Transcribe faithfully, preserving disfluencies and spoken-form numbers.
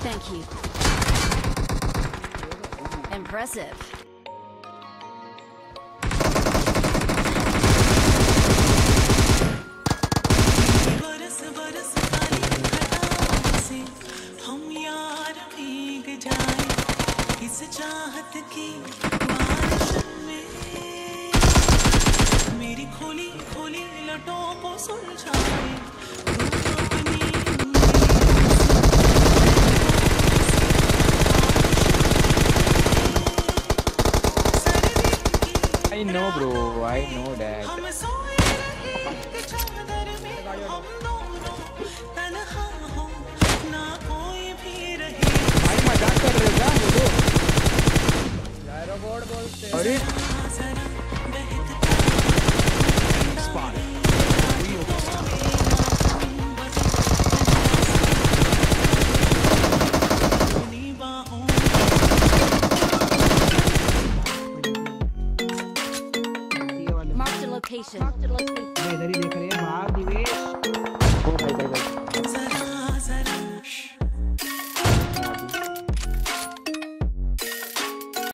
Thank you. Impressive. चाहत की बारिश में मेरी खोली खोली लटों को सुलझाए I know bro, I know that. भाई मजाक कर रहे हो क्या मुझे? रोबोट बोलते हैं। अरे Marked a location. Marked a location. इधर ही देख रहे हैं भाग दिवेश।